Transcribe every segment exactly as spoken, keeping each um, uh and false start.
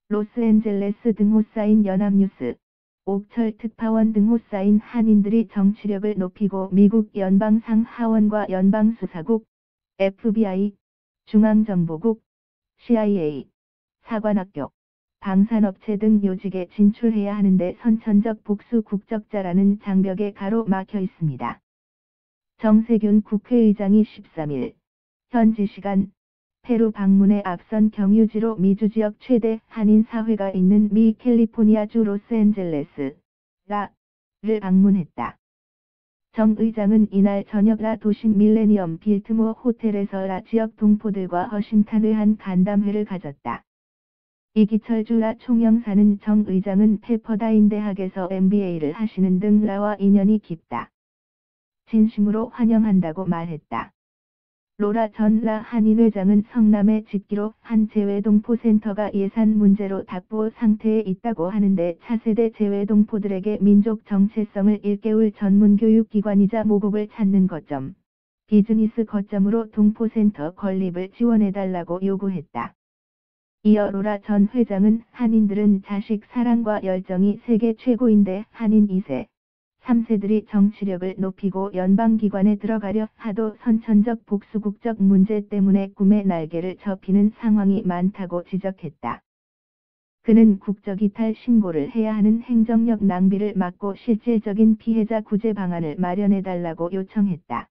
로스앤젤레스 등호 쌓인 연합뉴스, 옥철 특파원 등호 쌓인 한인들이 정치력을 높이고 미국 연방상하원과 연방수사국, 에프비아이, 중앙정보국, 씨아이에이, 사관학교, 방산업체 등 요직에 진출해야 하는데 선천적 복수 국적자라는 장벽에 가로막혀 있습니다. 정세균 국회의장이 십삼 일 현지 시간 페루 방문에 앞선 경유지로 미주지역 최대 한인 사회가 있는 미 캘리포니아주 로스앤젤레스, 라를 방문했다. 정 의장은 이날 저녁 라 도심 밀레니엄 빌트모어 호텔에서 라 지역 동포들과 허심탄회한 한 간담회를 가졌다. 이기철 주 라 총영사는 정 의장은 페퍼다인 대학에서 엠비에이를 하시는 등 라와 인연이 깊다. 진심으로 환영한다고 말했다. 로라 전 라 한인회장은 성남에 짓기로 한 재외동포센터가 예산 문제로 답보 상태에 있다고 하는데 차세대 재외동포들에게 민족 정체성을 일깨울 전문교육기관이자 모국을 찾는 거점, 비즈니스 거점으로 동포센터 건립을 지원해달라고 요구했다. 이어 로라 전 회장은 한인들은 자식 사랑과 열정이 세계 최고인데 한인 이 세, 삼 세들이 정치력을 높이고 연방기관에 들어가려 하도 선천적 복수국적 문제 때문에 꿈의 날개를 접히는 상황이 많다고 지적했다. 그는 국적이탈 신고를 해야 하는 행정력 낭비를 막고 실질적인 피해자 구제 방안을 마련해달라고 요청했다.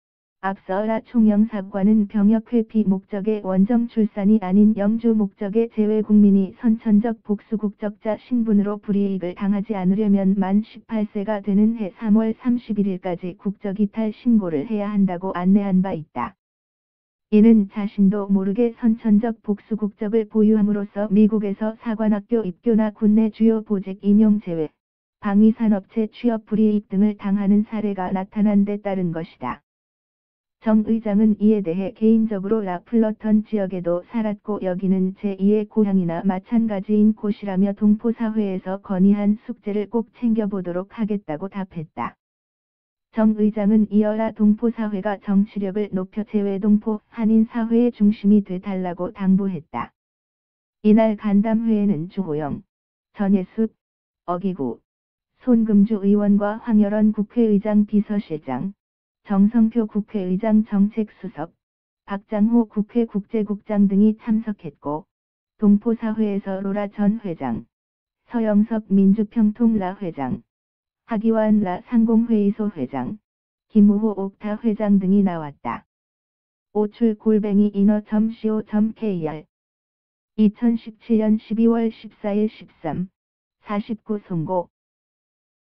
앞서 라 총영사관은 병역 회피 목적의 원정 출산이 아닌 영주 목적의 재외국민이 선천적 복수국적자 신분으로 불이익을 당하지 않으려면 만 십팔 세가 되는 해 삼월 삼십일일까지 국적이탈 신고를 해야 한다고 안내한 바 있다. 이는 자신도 모르게 선천적 복수국적을 보유함으로써 미국에서 사관학교 입교나 군내 주요 보직 임용 제외, 방위산업체 취업 불이익 등을 당하는 사례가 나타난 데 따른 것이다. 정 의장은 이에 대해 개인적으로 라 플러턴 지역에도 살았고 여기는 제이의 고향이나 마찬가지인 곳이라며 동포사회에서 건의한 숙제를 꼭 챙겨보도록 하겠다고 답했다. 정 의장은 이어 라 동포사회가 정치력을 높여 재외동포 한인 사회의 중심이 돼달라고 당부했다. 이날 간담회에는 주호영, 전예숙, 어기구, 손금주 의원과 황열원 국회의장 비서실장, 정성표 국회의장 정책수석, 박장호 국회 국제국장 등이 참석했고, 동포사회에서 로라 전 회장, 서영석 민주평통 라 회장, 하기완 라 상공회의소 회장, 김우호 옥타 회장 등이 나왔다. 오출 골뱅이 인어 점 씨오 점 케이알 이천십칠년 십이월 십사일 십삼, 사십구 송고